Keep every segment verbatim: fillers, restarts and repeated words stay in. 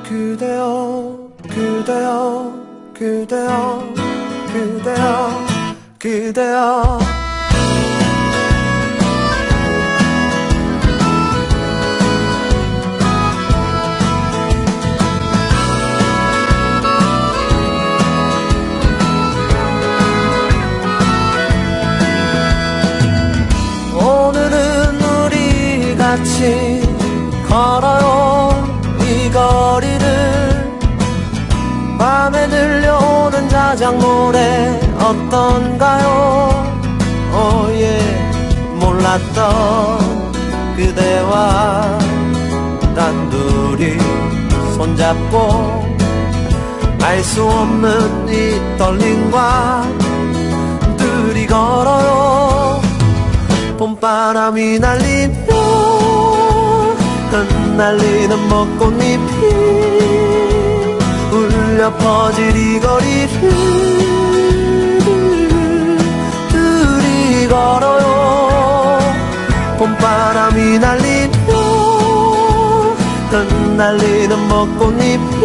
그대여 그대여 그대여 그대여 그대여 오늘은 우리 같이 걸어요 이 거리를 밤에 들려오는 자작 노래 어떤가요? 오예 몰랐던 그대와 단둘이 손잡고 알 수 없는 이 떨림과 둘이 걸어요 봄바람이 날리며 흩날리는 벚꽃잎이 울려 퍼질 이 거리를 둘이 걸어요 봄바람이 날리며 흩날리는 벚꽃잎이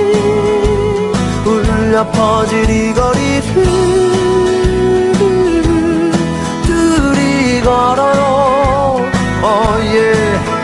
울려 퍼질 이 거리를 둘이 걸어요 oh yeah.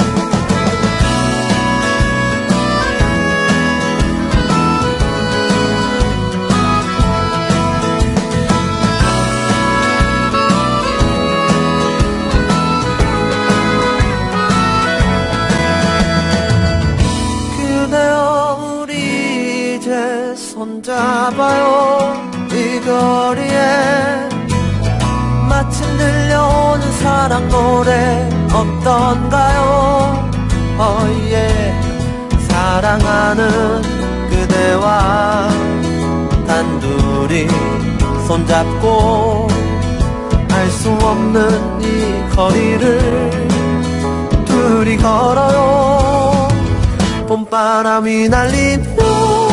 손잡아요 이 거리에 마침 들려오는 사랑 노래 어떤가요 oh yeah. 사랑하는 그대와 단둘이 손잡고 알 수 없는 이 거리를 둘이 걸어요 봄바람이 날리며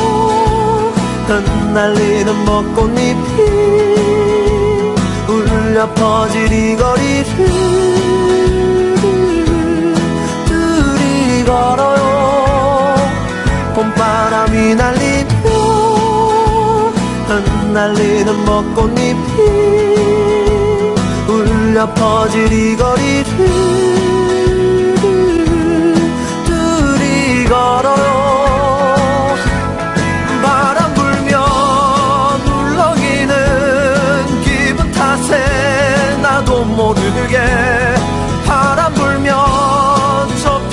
흩날리는 벚꽃잎이 울려 퍼질 이 거리를 둘이 걸어요 봄바람이 날리며 흩날리는 벚꽃잎이 울려 퍼질 이 거리를 둘이 걸어요 나도 모르게 바람 불며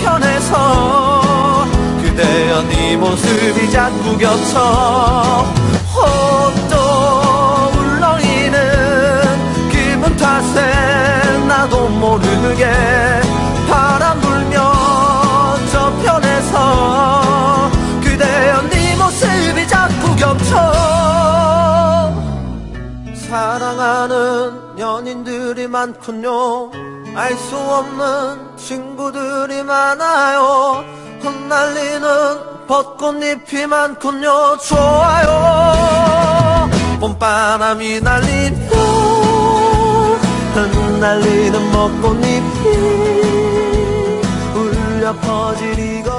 저편에서 그대여 네 모습이 자꾸 겹쳐 어, 또 울렁이는 기분 탓에 나도 모르게 바람 불며 저편에서 그대여 네 모습이 자꾸 겹쳐 사랑하는 연인들이 많군요 알 수 없는 친구들이 많아요 흩날리는 벚꽃잎이 많군요 좋아요 봄바람이 날리며 흩날리는 벚꽃잎이 울려 퍼질 이거